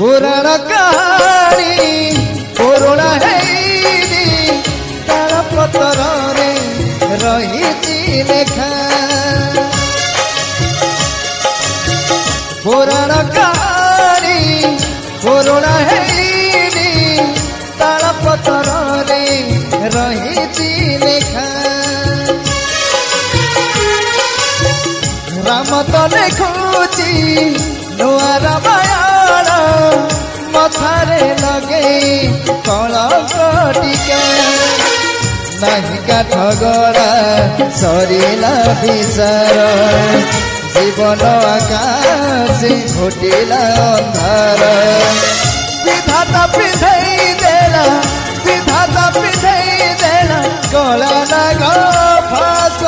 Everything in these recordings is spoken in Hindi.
पुराण कहानी पुरुणा हेनी तार पतर रे रही लेखा पुराण कहानी पुरुणा हेनी तार पतर रे रही लेखा राम तो देखुची नुआ रामायण मथारे लगे कलंक टीका नहीं काठ गड़ा सरिला विचार जीवन आकाश घोटिला अंधार विधाता पिंधई देला विधाता पिंधई देला गला नाग फास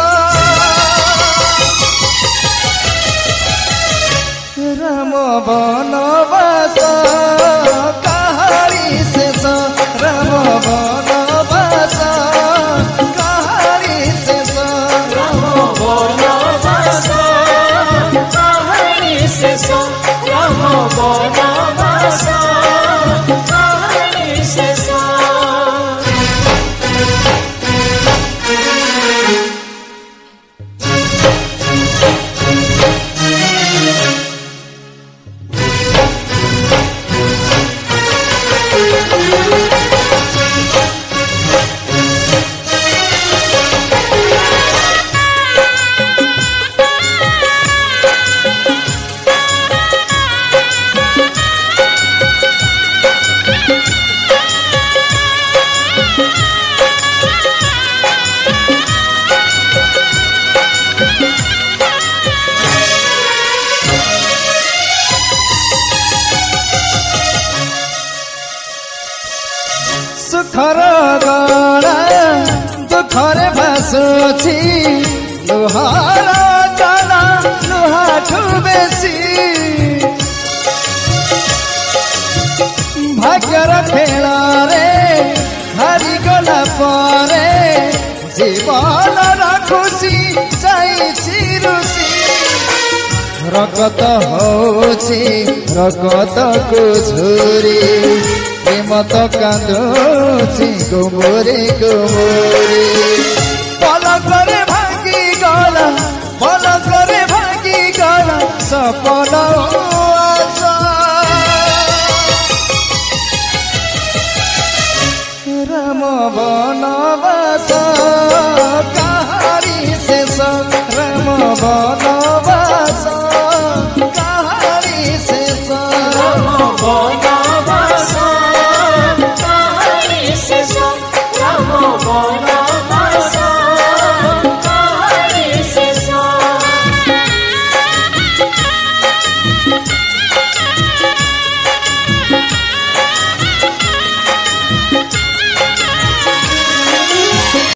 राम बनवास कहानी शेष राम बनवास कहानी शेष राम बनवास कहानी शेष राम बनवास कहानी शेष सुखर गड़ा दुखरे भासुची लुहार जना लुहाठू बेसी भाग्यर खेल रे हारी गला परे जीवन खुशी चाहिए रुचि रकत होची रकत को झुरी प्रेमत कांदुची गुमुरी गुमुरी पलकरे भांगी गला पलकरे भांगी गला सपन आशा राम बनवास कहानी शेष राम बनवास